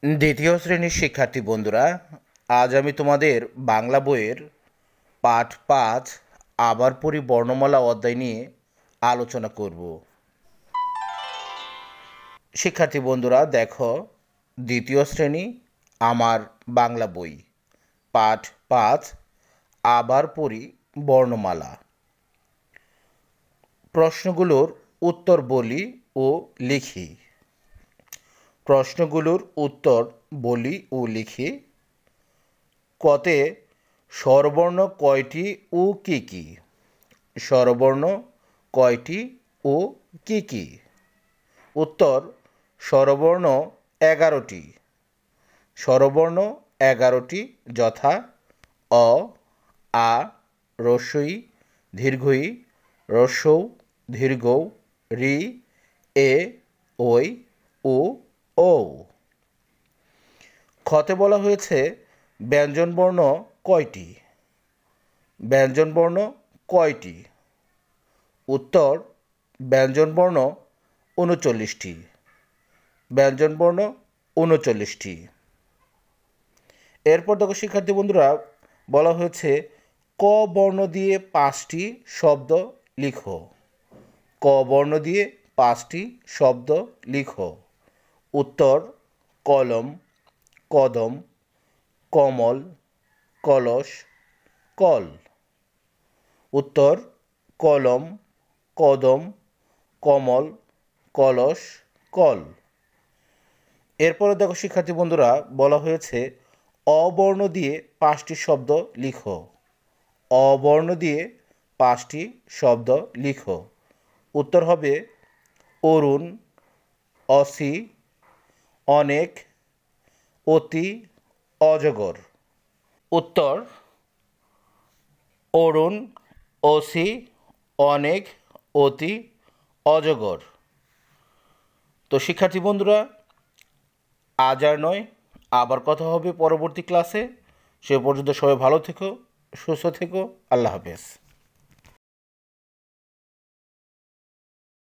দ্বিতীয় শ্রেণীর শিক্ষার্থী বন্ধুরা, আজ আমি তোমাদের বাংলা বইয়ের পাঠ 5 আবার পড়ি বর্ণমালা অধ্যায় নিয়ে আলোচনা করব। শিক্ষার্থী বন্ধুরা দেখো, দ্বিতীয় শ্রেণী আমার বাংলা বই পাঠ 5 আবার পড়ি বর্ণমালা। প্রশ্নগুলোর উত্তর বলি ও লিখি। প্রশ্নগুলোর উত্তর বলি ও লিখি। কতে স্বরবর্ণ কয়টি ও কী কী? স্বরবর্ণ কয়টি ও কী কী? উত্তর: স্বরবর্ণ 11টি। স্বরবর্ণ 11টি যথা: অ, আ, ই, দীর্ঘ ই, হ্রস্ব উ, দীর্ঘ উ, ঋ, এ, ঐ, ও, ও। খতে বলা হয়েছে ব্যঞ্জনবর্ণ কয়টি? ব্যঞ্জনবর্ণ কয়টি? উত্তর: ব্যঞ্জনবর্ণ 39টি। ব্যঞ্জনবর্ণ 39টি। এরপর দেখো শিক্ষার্থী বন্ধুরা, বলা হয়েছে ক বর্ণ দিয়ে 5টি শব্দ লিখো। ক বর্ণ দিয়ে 5টি শব্দ লিখো। উত্তর: কলম, কদম, কমল, কলস, কল। উত্তর: কলম, কদম, কমল, কলস, কল। এরপরে দেখো শিক্ষার্থী বন্ধুরা, বলা হয়েছে অবর্ণ দিয়ে 5টি শব্দ লিখো। অবর্ণ দিয়ে 5টি শব্দ লিখো। উত্তর হবে অরুণ, অসি, অনেক, অতি, অজগর। উত্তর: অরুণ, অসি, অনেক, অতি, অজগর। তো শিক্ষার্থী বন্ধুরা, আজ আর নয়, আবার কথা হবে পরবর্তী ক্লাসে। সে পর্যন্ত সবাই ভালো থেকো, সুস্থ থেকো। আল্লাহ হাফেজ।